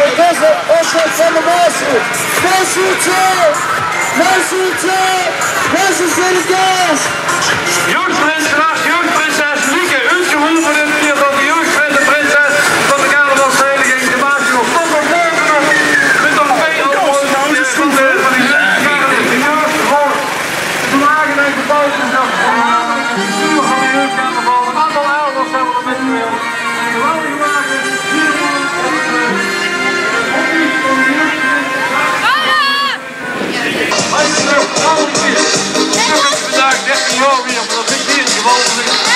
met deze opzet van de Maasje. Mensen zijn de kaas. Jeugdprinses Lieke, uitgeroepen in het van de jeugdprinses van de carnavalsvereniging. De Maasje nog tot op morgen nog. Met nog twee van de jeugd van de jeugd voor de wagen en de boot. Van de jeugdcarnaval. Een aantal elders hebben we met u weer. Geweldige wagen. Vandaag 13 jaar weer, maar dat vind ik hier gewoon.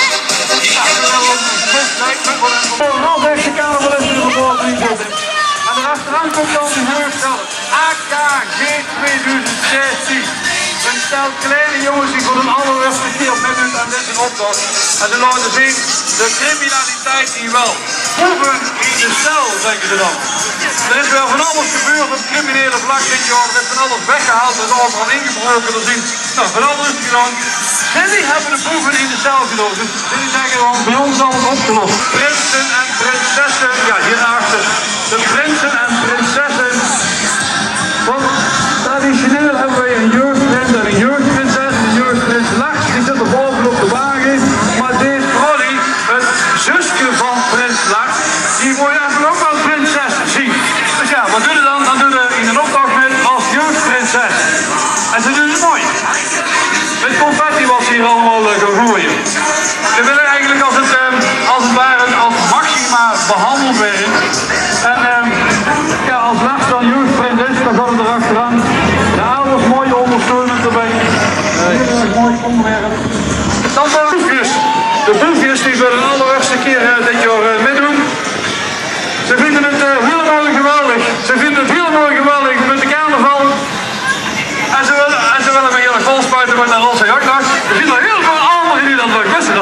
Al deze carnaval is er geboren in zitten. En erachteraan komt dan de jeugdheld. AKG 2016. Een stel kleine jongens die voor de allereerste keer meedoen aan deze optocht. En ze laten zien de criminaliteit die wel proeven in de cel, denken ze dan. Er is wel van alles gebeurd op het criminele vlak dit jaar. Er is van alles weggehaald, er is overal ingebroken. Er zien van alles gedaan. En die hebben de proeven in de cel genomen. Dus die zeggen gewoon, bij ons alles opgelost. Prinsen en prinsessen, ja hierachter. De prinsen en prinsessen. Want traditioneel hebben wij een jeugdprins en een jeugdprinses. De jeugdprins Lars, die zit er bovenop de wagen. Maar deze Trolly, het zusje van prins Lars, die moet je even ook als prinses zien. Dus ja, wat doen we dan? Dan doen we in een optocht met als jeugdprinses. En ze doen het mooi. Met confetti was hier allemaal gegooid. We willen eigenlijk als het ware als Maxima behandeld werden. En ja, als Lars dan jeugdprins is, dan gaat het erachteraan. De ouders mooie ondersteuning erbij. Mooi onderwerp. Dan de boefjes. De boefjes die willen de allereerste keer dit jaar meedoen. Ze vinden het helemaal geweldig. Ze vinden het helemaal geweldig met de carnaval. En ze willen me heel vol spuiten met een roze jachtnacht. Er zitten er heel veel anderen die dat leuk wisten.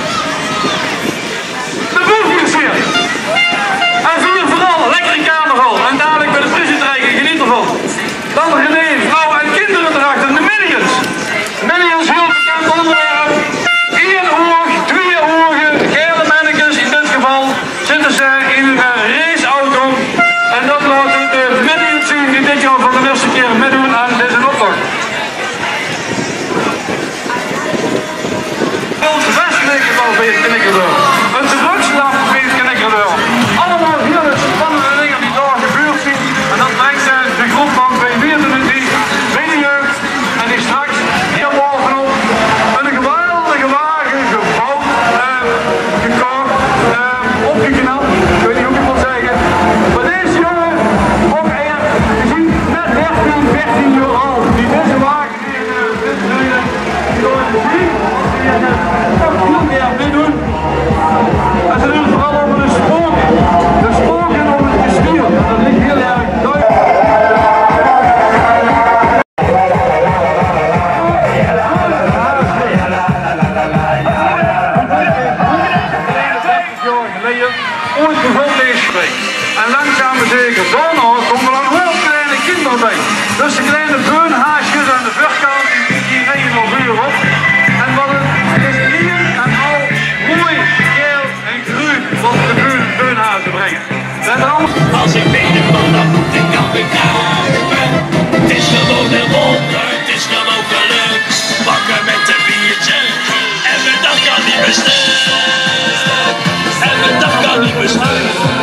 De boefjes hier. En vier vooral lekkere carnaval. En dadelijk bij de prisentreiken, geniet ervan. Dan René, vrouwen en kinderen erachter, de Minions. Minions, heel bekend onderwerp. 1 oog, 2 ogen, gele mannetjes in dit geval. Zitten ze in een raceauto. En dat laten de Minions zien die dit jaar voor de eerste keer meedoen aan deze optocht. Onze Westelijke bij het Knikkerdeur. Een drugslamp bij het Knikkerdeur. Allemaal hele spannende dingen die daar gebeurd zijn. En dat brengt de groep van B24 bij de jeugd. En die straks hier bovenop een geweldige wagen gebouwd, gekookt, opgeknapt. Ik weet niet hoe ik het moet zeggen. Maar deze jongen, ook echt, je ziet net 14 jaar oud. Die deze wagen die door de zee, die toch heel meer meedoen. En ze doen het vooral over de spoken. De spoken over het gestuur. Dat ligt heel erg duidelijk. Ooit begon deze week. En langzaam maar zeker daarna komen er een heel kleine kinderen bij. Dus de kleine beunhaasjes aan de voorkant die rijden nog uur op. En wat het is hier en al mooi, geel en groen wat de beunhazen brengen. Als ik weet van dat moet ik kan begrijpen. Het is gewoon een wonder, het is gewoon geluk. Wakker met een biertje en mijn dag kan niet meer stuk. En mijn dag kan niet meer stuk.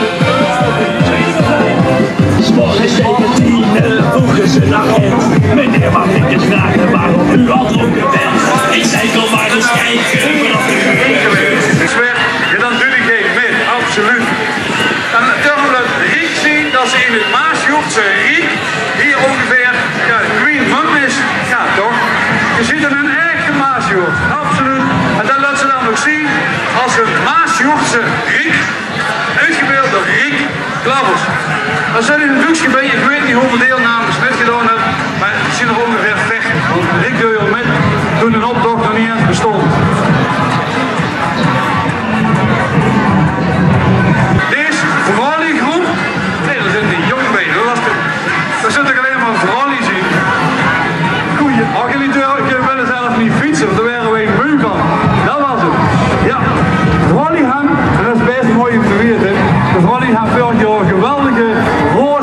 S'morgens tegen 10 vroegen ze naar hem. Meneer, mag ik eens vragen waarom u al dronken bent? Ik zei kom maar eens kijken vanaf de uur. Ja, dan doe ik geen mee, absoluut. En terwijl het riek zien dat ze in het Maasjochtse riek hier ongeveer ja, Green Monk is. Ja, toch? Je ziet er een echte Maasjocht, absoluut. En dat laat ze dan ook zien als een Maasjochtse riek, uitgebeeld door Riek Klabbers. Dat zit in een boekje bij, ik weet niet hoeveel deelnames met gedaan hebben, maar het zien er ongeveer vechten. Want Riek doe je al met toen een optocht nog niet eens bestond. Deze Vrolie-groep, nee, daar zit die jong bij, daar zit ik alleen maar Vrolie zien. Goeie, ach jullie willen zelf niet fietsen, want daar waren we een muur van. Dat was het. Ja, Vrolie hangt, en dat is best mooi om te weten, de Vrolie hangt vorig jaar geweldige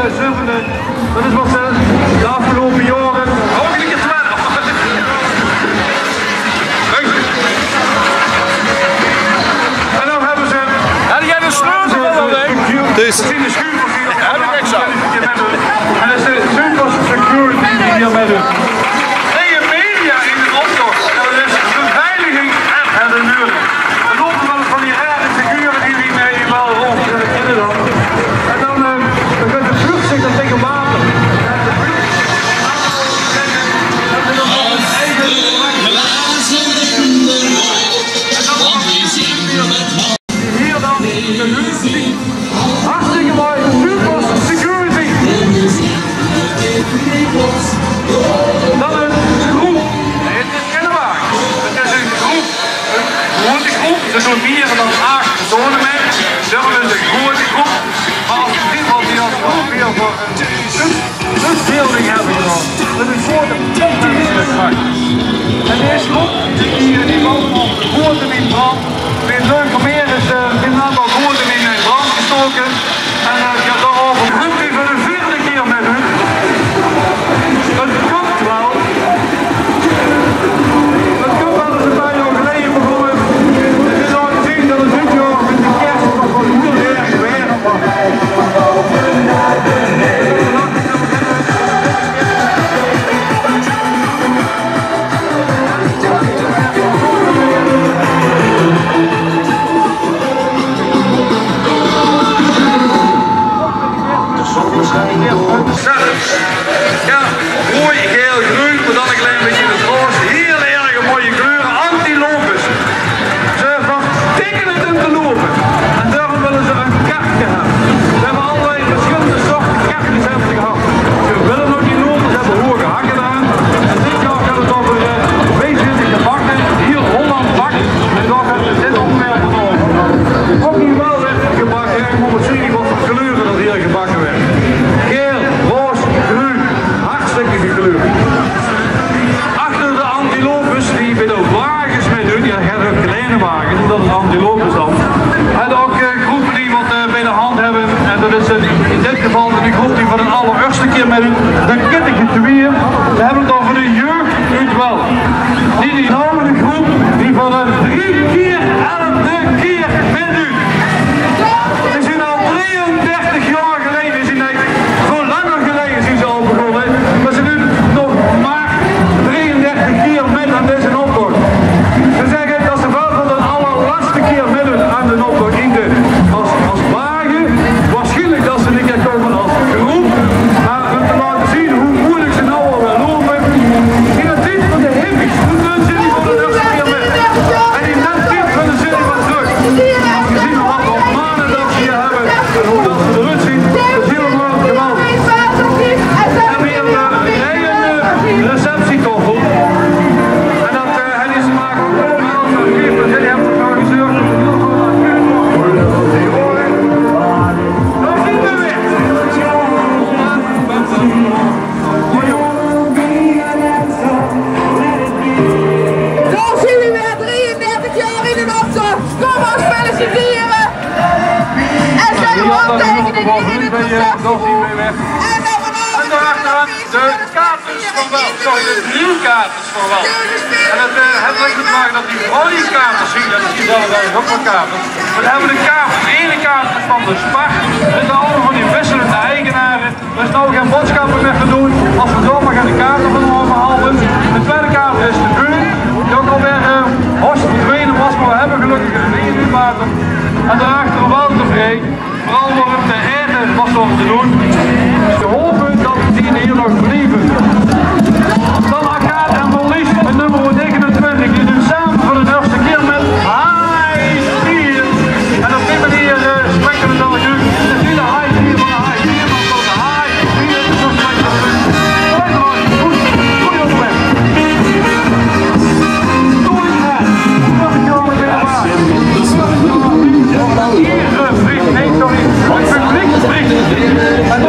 7e. Dat is wat ze de afgelopen jaren ook een keer 12. En dan hebben ze... Heb jij de sleutel van de week? Dus. Heb ik niks aan. En dat is de Zuidwas Security die hier met doen. Tegen media in de optocht. Dat is beveiliging en de muren. Er lopen wel eens van die rare figuren die mee wel rond. Dat kennen dan. En dan gaat de vlucht zich tegen water. Hier dan de huur. Hartstikke mooi. Zuidwas Security. Dan een groep. Nee, het is geen wagen. Het is een groep. Een grote groep. Ze doen meer dan 8 personen mee. Dat is een grote groep. Maar als je ziet wat die als groep hier voor een kusbeelding hebben gedaan. Dat is een grote puntenstuk. En deze groep, die loopt op de groenten in brand. Weer leuk om meer is een aantal groenten in brand gestoken. En ja, daarover groep die voor de 4e keer met hun. Het komt wel. Het komt wel eens een paar jaar geleden begonnen. Het is al gezien dat het dit jaar met de kerst nog wel heel erg weer was. Ja, mooi geel, groen, maar dan een klein beetje in het roze. Heel erg mooie kleuren, anti-lopers. Ze vertikken het om te lopen. En daarom willen ze een kartje hebben. Ze hebben allerlei verschillende soorten kartjes hebben ze gehad. Ze willen nog die lopers hebben hoge hakken aan. En dit jaar gaat het over wezenlijke bakken. Hier Holland bak. En daar gaat het dit onderwerp over. Ook hier wel werd gebakken. Ik moet het zien wat voor kleuren dat hier gebakken werd. Geel, roze, groen, hartstikke gekleurd. Achter de antilopes die bij de wagens mee doen, ja, gaat ook kleine wagens, dat is antilopes dan. En ook groepen die wat bij de hand hebben, en dat is in dit geval de groep die voor de allereerste keer met de kittige tweeën. We hebben het over de jeugd uit wel. Die nou de groep die voor de 3 keer 11e keer met u. Ze zijn al 33 jaar geleden, ze zijn veel langer geleden zijn ze al begonnen, maar ze doen nog maar 33 keer met aan deze optocht. Ze zeggen dat ze wel van de allerlaatste keer meedoen aan de optocht in de als wagen. Waarschijnlijk dat ze niet komen als groep, maar om te laten zien hoe moeilijk ze nou al wel lopen. In het tijd van de hippies, toen doen ze die voor de eerste keer met. En in dat tijd willen ze die wat terug. Als je ziet wat op maanden dat ze hier hebben en hoe dat ze eruit zien, dat is helemaal geweldig. En weer een receptietoffel. En dat die ze maken ook allemaal zo geef, dat jullie hebben georganiseerd. Dan zien we weer. Zo zien we weer 33 jaar in een optocht. Kom ons feliciteren. En zijn handtekeningen in het receptievoer. En daarachteraan de kaartjes van wel, sorry, de nieuwkaartjes van wel. En het heeft te maken dat die volleyballkaartjes zien, dat is zelf wel ook wat kaartjes. Maar dan hebben we de kaartjes, de ene kaart is van de Spar, dat is allemaal van die wisselende eigenaren. Er is nou geen boodschappen meer te doen, als we zomaar gaan de kaarten van overhalen. De tweede kaart is de buurt, die ook alweer hors verdwenen was, maar we hebben gelukkig een regenwater. En daarachter wel tevreden, vooral door het eten was nog te doen. Dus we hopen dat die hier nog blijven. Dan Akkaat en Verlies met nummer 29, die doen samen voor de eerste keer met High Tier. En op die manier spreken we dan nu. Het is niet de High Tier van de High Tier, maar van de High Tier. Zo spreken we nu. Goed, goeie onderweg. Doei, nog een keer met de hier, Vries, nee sorry, het publiek spreekt.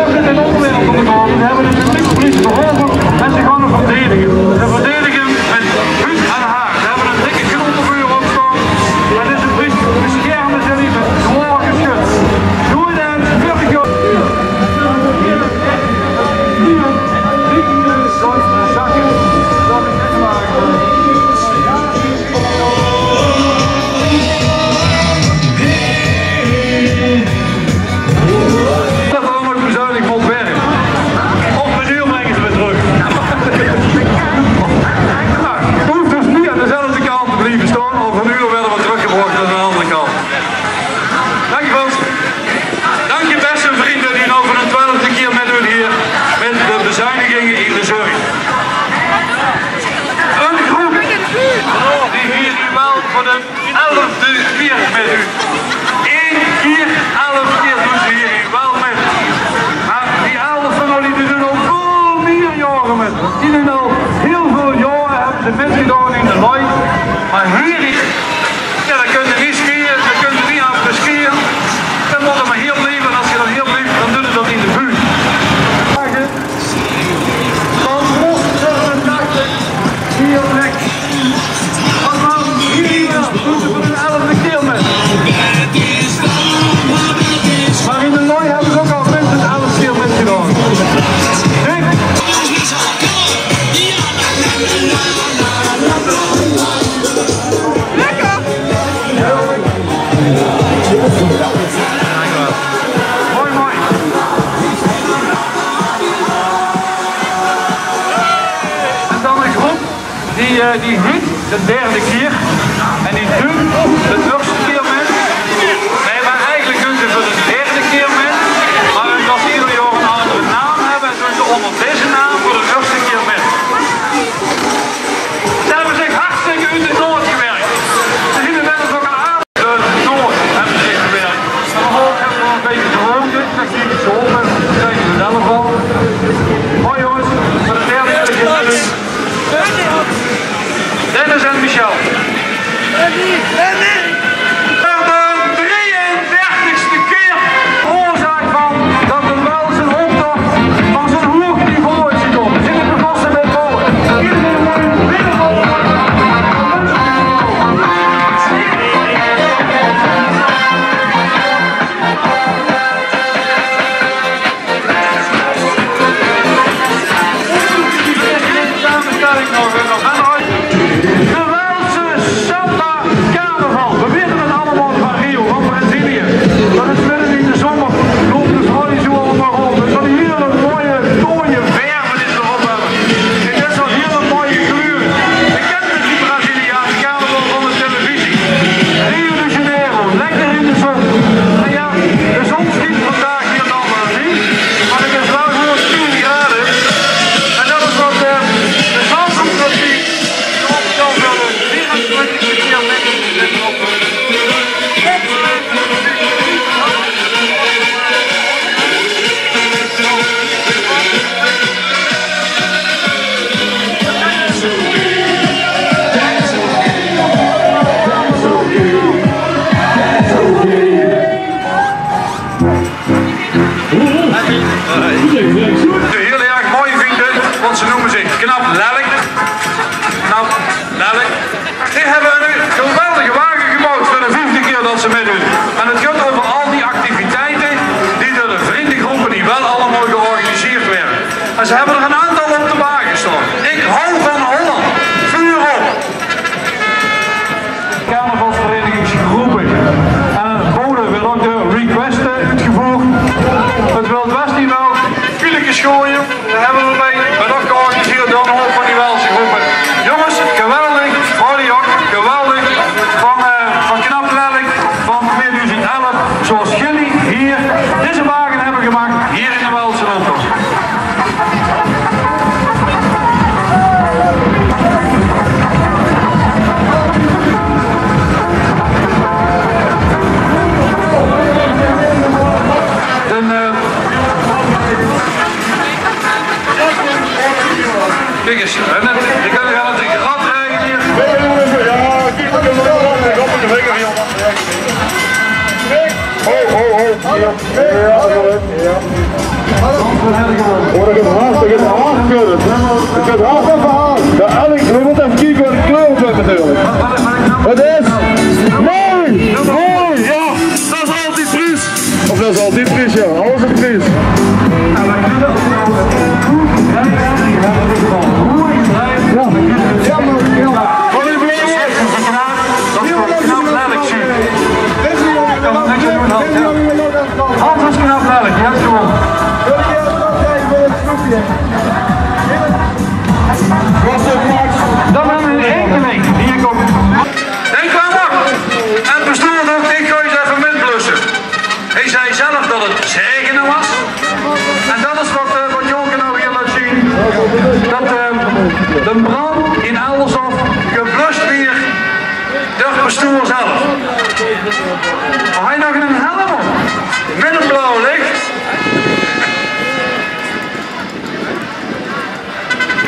kilometer. Die doen al heel veel jaren, hebben ze met gedaan in de Looi. Maar hier is, ja, dan kun je niet skiën, dan kun je niet aan skiën. Dan moet je maar heel blijven en als je dan heel blijft, dan doe je dat in de buurt. Van Mossen naar hier plek. Allemaal hier, doen ze voor een 11e kilometer. Maar in de Looi hebben ze ook al minstens 11 kilometer gedaan. Lekker! Mooi, mooi. En dan een groep die hit de derde keer en die doet de terugste keer met. Nee, maar eigenlijk doen ze voor de derde keer met, maar als ieder jaar een andere naam hebben, doen ze onder deze naam voor de terugste keer met. Ze hebben zich hartstikke uit de Noord gewerkt. Ze zien er wel ook een aardig Noord hebben zich gewerkt. En we hebben wel een beetje gewoond, dat zie ik zo op en daar krijgen we zelf van. Mooi jongens, voor de derde keer. Dennis en Michel. De 33ste keer oorzaak van dat er wel zijn optocht van zo'n hoog niveau is gekomen. Zit het begonnen met bouwen. Iedereen moet een wereldbouw. Samenstelling nog aan ooit. We weten het allemaal van Rio, van Brazilië. Dat is midden in de zomer, loopt de zon zo allemaal op. Het kan hier een mooie, mooie verven is erop hebben. En dit is al hele mooie kleuren. Je kent het, die Braziliaanse carnaval van de televisie. Rio de Janeiro, lekker in de zon. En ja, de zon schiet vandaag hier dan maar niet. Maar het is wel gewoon 10 graden. En dat is wat de zandgroepie op dan wel de 24 keer met op. Heel erg mooi vinden, want ze noemen zich Knap Lelijk. Knap Lelijk. Die hebben een geweldige wagen gebouwd voor de 5e keer dat ze meedoen. En het gaat over al die activiteiten die door de vriendengroepen die wel allemaal georganiseerd werden. En ze hebben er een aantal op de wagen staan. Ik hou van Holland. Vuur op! Carnavalsverenigingsgroepen. En het boden wil ook de requesten uitgevoerd. Het Wild West die wel filetjes gooien. Daar hebben we bij. Maar dat georganiseerd door een hoop van die Welse groepen. Jongens, geweldig. Hoor ook, geweldig. Van Knap Lelijk van 2011. Zoals jullie hier deze wagen hebben gemaakt. Hier in de Welse optocht. Kijk eens, ik kan er altijd een gat rijden hier. Ja, kijk, ik heb er wel wat. Ik hoop dat ik er weer jongen. Ho. Ja, hoor ik het haast, ik heb het haast kunnen. Ik heb het haast even haast. Ja, Alex, we moeten even kijken wat de kleur op heeft natuurlijk. Het is mooi, ja. Dat is altijd fris. Of dat is altijd fris, ja. Alles is fris. Hans is Knap Lelijk, je hebt gewonnen. Dan hebben we een enkeling die hier komt. Denk aan wacht. En het bestuur ook, ik ga eens even metblussen. Hij zei zelf dat het zegenen was. En dat is wat Jonker nou hier laat zien. Dat de brand in Eldershof geblust weer door het bestuur zelf. Maar hij nog een helm op. Met een blauw licht.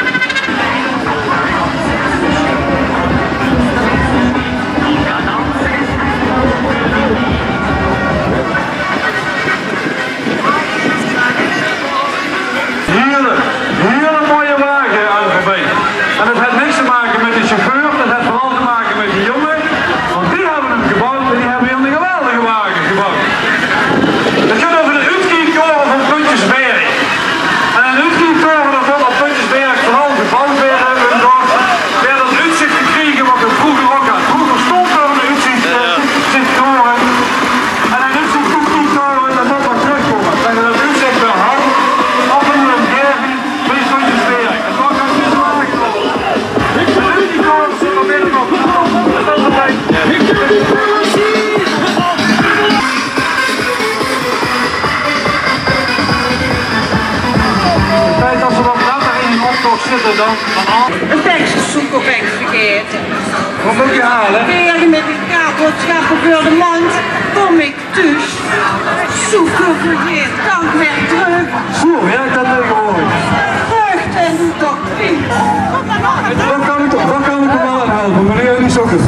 zitten dan aan. Een tekst zoeken of ik vergeet. Wat moet je halen? Weer met een kaartboodschappen voor de mond. Kom ik dus. Zoeken vergeet. Dan weer terug. Zo, ja, dat tegenwoordig. Vreugd en doctrine. Wat kan ik er wel aan helpen, meneer die sokken?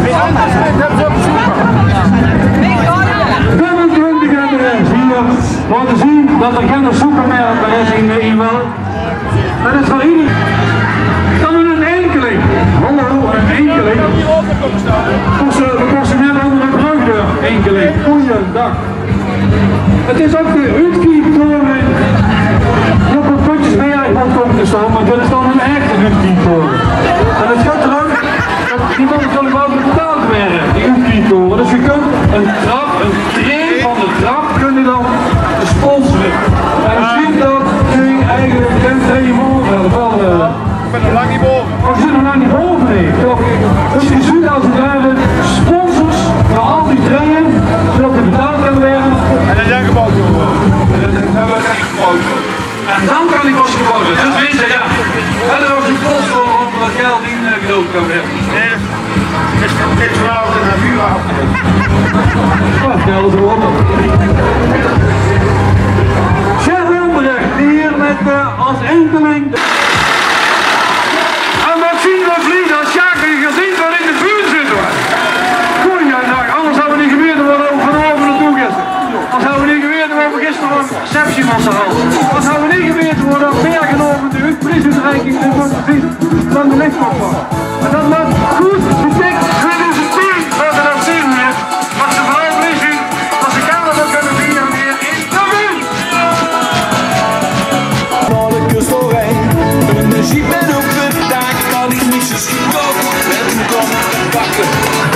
25 MRS hier laten zien dat er geen supermerk is in wel. Dat is voor iedereen. Dan een enkeling. Hallo, een enkeling. We kosten net onder de brugdeur. Enkeling. Goeiedag. Het is ook de Uitkieptoren. Op een puntjes meer komt te staan, maar dit is dan een echte Uitkieptoren. En het gaat erom dat iemand natuurlijk wel betaald werden, die Uitkieptoren. Dus je kunt een trap, een train van de trap kun je dan sponsoren. En je ziet dat nu eigenlijk een morgen wel. Ik ben nog lang niet boven. We zitten nog lang niet boven, nee. Dus je ziet als het ware sponsors voor al die trainen, zodat die betaald kunnen werden. En dan zijn gebouwd worden. En dan hebben we echt gebouwd worden. En dan kan die pas gebouwd worden. Dus weet je, ja. En dan wordt die sponsor om dat geld in gedood kan werden. Nee, dit is vanavond en naar 4 avond. Wat geld is erop. Chef Wilmbrecht, hier met als enkeling. En wat zien we vliegen als Sjaak en gezien wat in de buurt zitten. Goeiedag, anders hadden we niet geweten wat we vanavond naartoe gisteren. Anders hadden we niet geweten wat we gisteren een receptiemassa hadden. Anders hadden we niet geweten wat we vergenomen de prijsuitreiking van de lichtmacht was. En dat was goed getikt 2010 wat we dan zien weer. Wat ze vooral blij zien, dat ze carnaval kunnen vieren weer in de buurt. Alle kust doorheen, een jeep met op het dak, kan ik niet zo goedkoop met een kom pakken.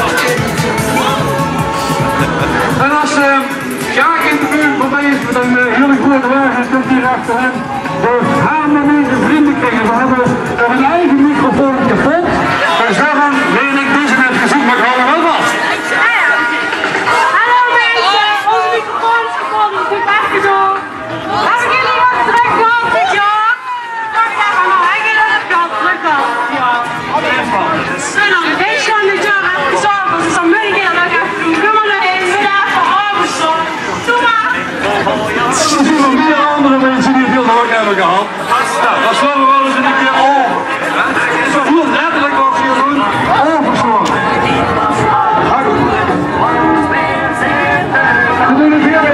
En als Sjaak in de buurt voorbij is met een hele grote wagen, komt hier achter hem de harmonische vriendenkringen. We hebben er een eigen microfoon kapot. Dus daarom weet ik deze net gezien, maar ik hou er wel wat. Hallo mensen, onze microfoon is kapot, dus ik wacht je door. Hebben jullie wat terug gehad dit jaar? Wacht even, nou, hebben jullie dat gehad terug gehad dit jaar? En dan een feestje aan dit jaar afgezorgd, dus dan moet ik hier nog even doen. Kom maar naar één, middag voor afgezorgd. Doe maar! Er zien nog meer andere mensen die het heel leuk hebben gehad. Nou, dat slaan we wel eens een keer over. Zo heel letterlijk wat ze hier doen, overslaan. We doen het weer.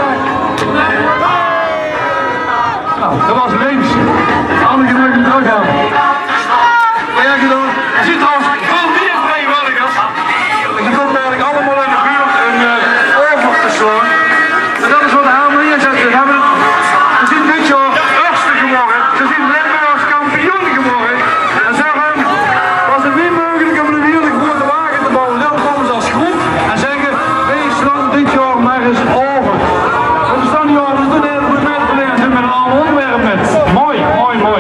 Nou, dat was links. Anneke mag hem terug hebben. Wat heb je dan? Er zit trouwens veel meer vrijwilligers. Je komt eigenlijk allemaal in de buurt een over te slaan. En dat is wat de HMI zegt. We zijn dit jaar eerste geworden. Ze zijn Limburgs kampioen geworden. En zeggen, was het niet mogelijk om een hele grote wagen te bouwen. Dan komen ze als groep en zeggen, wij slaan dit jaar maar eens over. We staan niet over, we doen een hele goede medeverleden. Ze met een ander onderwerp met. Mooi, mooi, mooi.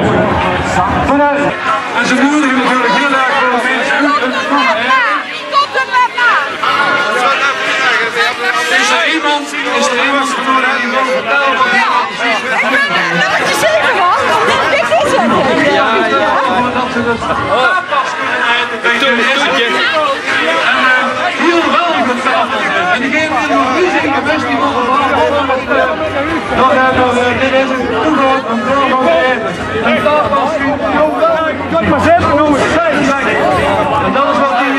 En ze moedigen natuurlijk heel erg veel mensen uit het doen. Tot de mama! Is er iemand die wil vertellen wat hij Ik ben nummertje 7 man, ik is het! dat ze het aanpas kunnen eten bij jullie is het. En heel wel goed tafel zijn. En diegene die nog niet zeker best die mogen dit is een toegang, een deel van de eten. Een tafels, kan ik maar zetten noemen, en dat is wat die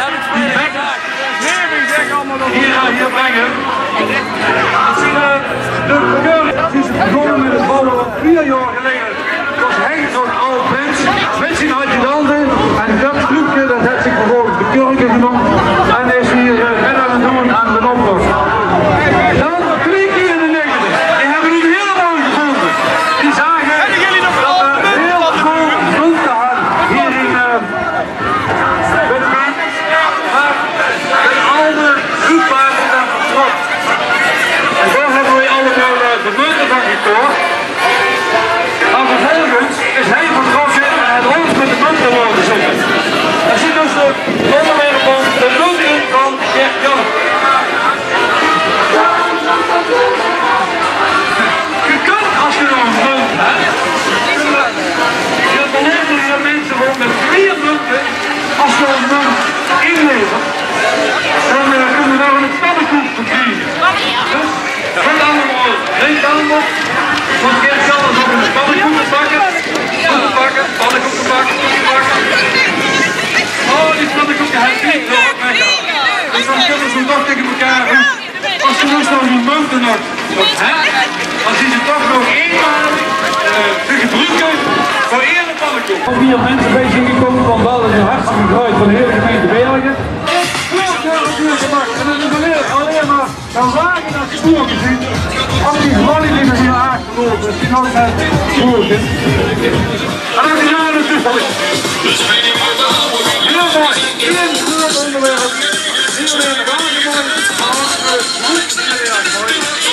hier brengen. Dat zien de keuring. Die is begonnen met het bouwen 4 jaar geleden. Het was Henk zo'n oude prins. Mensen uit die handen. En dat stukje dat heeft zich vervolgens de kurken genoemd. En is hier verder aan het doen aan de optocht. Dan 2 keer in de 90. Die hebben een hele mooi gevonden. Die zagen dat ze nog, als die ze toch nog eenmalig te gebruiken voor eerder pannenkoek. Om hier mensen bij zijn gekomen van wel is een hartstikke geluid van de hele gemeente Bergen. En dat is alleen maar een wagen naar spoor gezien. Als die glorie die we hier aangelopen is, die nog net spoor zit. En dan is hij er tussen. Heel mooi, één groot onderwerp. Hier weer een wagen mooi, maar goed heel erg mooi.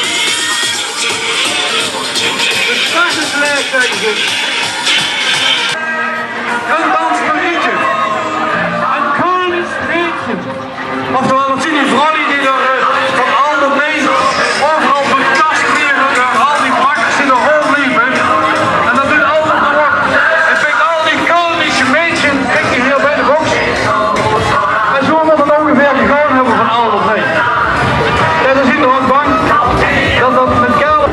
De start is gelijk tegen ze. Een dansgerietje. Een konisch beetje. Oftewel, dat zien die vrouwen die er van al de meest overal bekast liggen, al die bakkers in de hol liepen. En dat doet altijd nog wat. En vind al die konische mensen, kijk je hier bij de box. En zo moet het ongeveer gegaan hebben van al dat mee. Ja, dan zien we ook bang dat dat met kelder.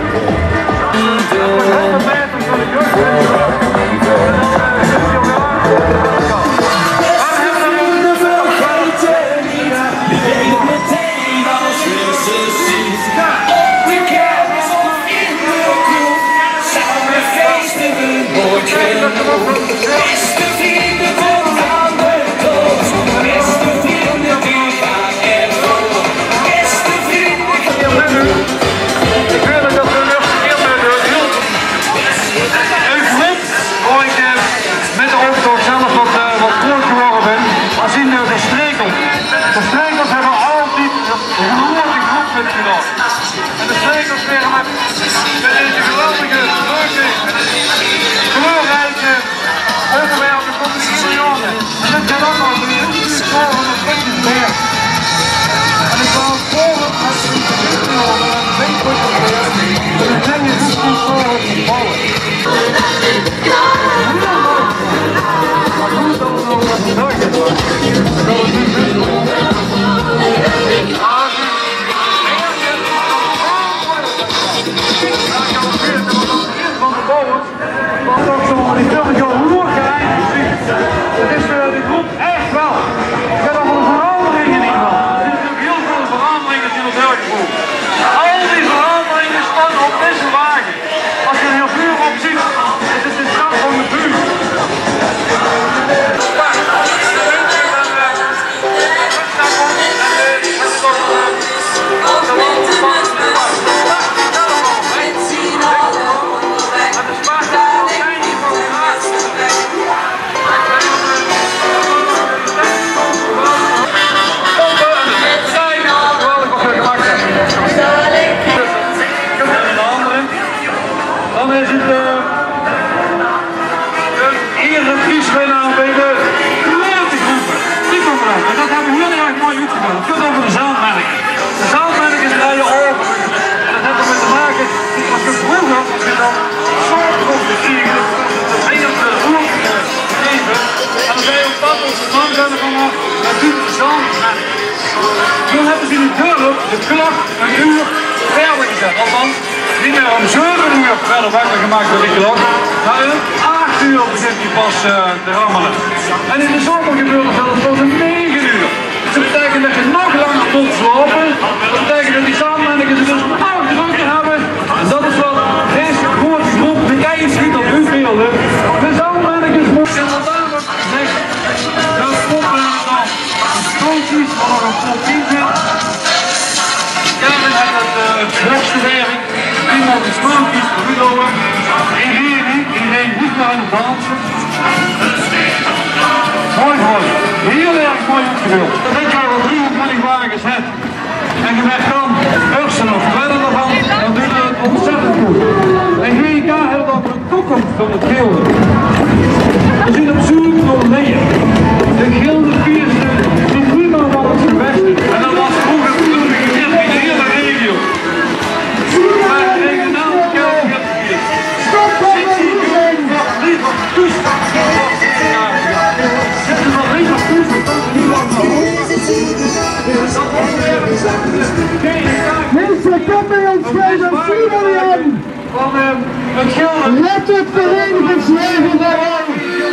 En de strekels weer met deze geweldige, leuke, kleurrijke onderwerpen van de miljoenen. En dit zijn allemaal de heel schoon van de Putjesberg. En ik wil het volgen met de Putjesberg en de Putjesberg. En dan zijn je goed voor het vallen. Maar goed dat we nog wat nooit hebben. Die filmpje al hoe geëindigd ziet. Het is de groep echt wel. Ik heb over de veranderingen in ieder geval. Er zijn natuurlijk heel veel veranderingen in het Berggevoel. Al die veranderingen staan op deze wagen. Als je er heel vuur op ziet, het is de stad van de buurt. Dan is het een ereprijswinnaar bij de grote groepen. Die komen eruit. En dat hebben we heel erg mooi uitgevoerd. Het gaat over de zaalmerken. De zaalmerken draaien over. En dat heeft ermee te maken, als je vroeger, als je dan zo'n grote kriegen, dat een of de roer gegeven. En dan zei je op dat op de man zijn van dat doet de zaalmerken. Toen hebben ze in het dorp de klok een uur verder gezet. Althans, niet meer om 7 uur verder wakker gemaakt door die klok. Maar om 8 uur begint hij pas te rammelen. En in de zomer gebeurt het zelfs tot 9 uur. Dus dat betekent dat je nog langer moet slapen. Dat betekent dat die zaalmannetjes het dus nog drukker hebben. En dat is wat deze grote groep de eigen schiet op hun beelden. De zaalmannetjes moeten inderdaad zeggen. Dat stoppen dan strootjes waar nog een pot in zit. Kevin heeft het hoogste werk. Iemand de strootjes voor Rudover. Iedereen niet meer aan het dansen. Mooi mooi. Heel erg mooi opgebeeld. Dat heb je al 23 wagens hebt. En je merkt dan Ursen of verder ervan, dan doet het ontzettend goed. En GK heeft ook de toekomst van het gilde. We zijn op zoek naar meer. De gilde vierste die prima van ons beste. En dat was vroeger toen we gezegd in de hele regio. Maar regionaal geld heb je hier. Ik zie gewoon liever toestand. Zet er nog liever toestand dan we niet lang houden. Mensen, kom bij ons geven, Julian! Let het verenigingsleven daaraan!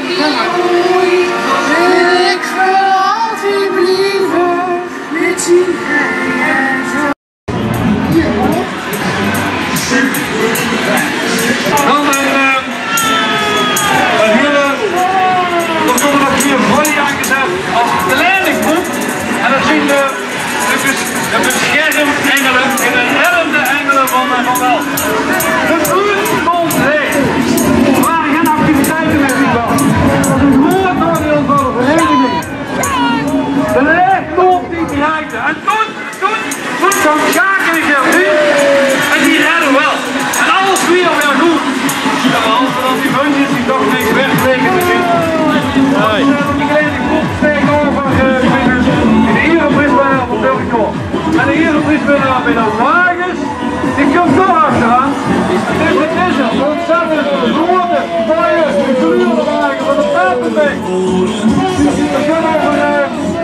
Ik wil altijd blijven met je. Maar bij de wagens, die komt toch achteraan. Dus het is een ontzettend grote, mooie, gekleurde wagen van de Papenbeek. We kunnen over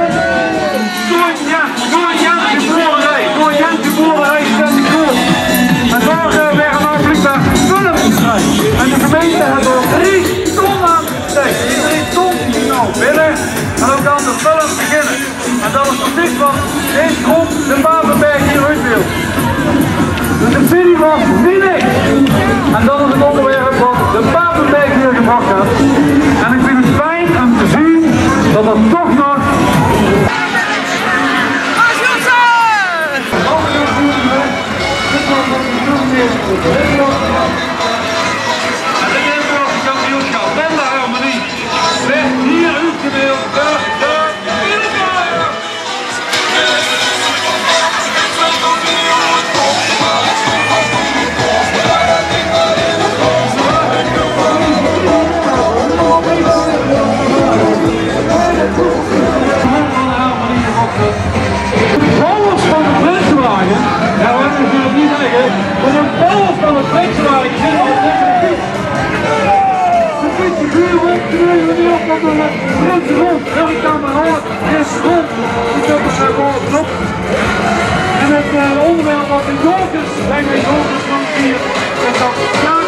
Doorn Jantje boerderij staat de koers. En daar werden mogelijk daar film gekregen. En de gemeente heeft er 3 ton aan gestekt. Die 3 ton die nou binnen. En dan kan de film beginnen. En dat is precies wat deze groep de Papenbeek hier uitbeeldt. Dus de video was niet niks. En dat is het onderwerp wat de Papenbeek hier gebracht heeft. En ik vind het fijn om te zien dat er toch nog en de Limburgse kampioenschap en de harmonie werd hier uitgedeeld door de Limburg. Bouwers van de flitswagen, ja we hebben natuurlijk niet zeggen, maar de bouwers van de flitswagen zitten al tegen de fiets. De fiets de buur op, de nu op op de flits rond, elke kameraad is rond, die kunnen ze gewoon op. En het onderwerp wat de jokers, zijn wij jokers van hier, is dat